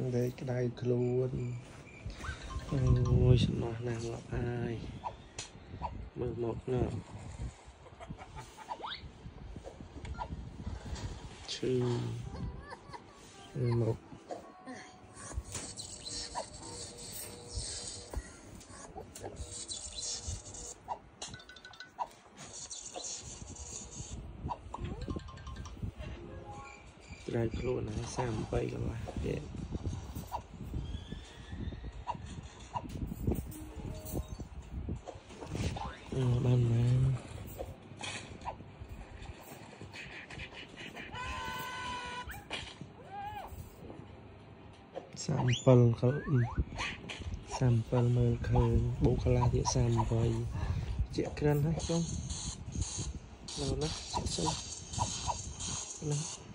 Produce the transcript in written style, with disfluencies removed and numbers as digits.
để cái đây luôn ôi nó nàng lọc ai mơ một nữa chứ một đây luôn này xem bay rồi để ban mà sample mơ khơi bố kala thì sample chị kran hết không nào nó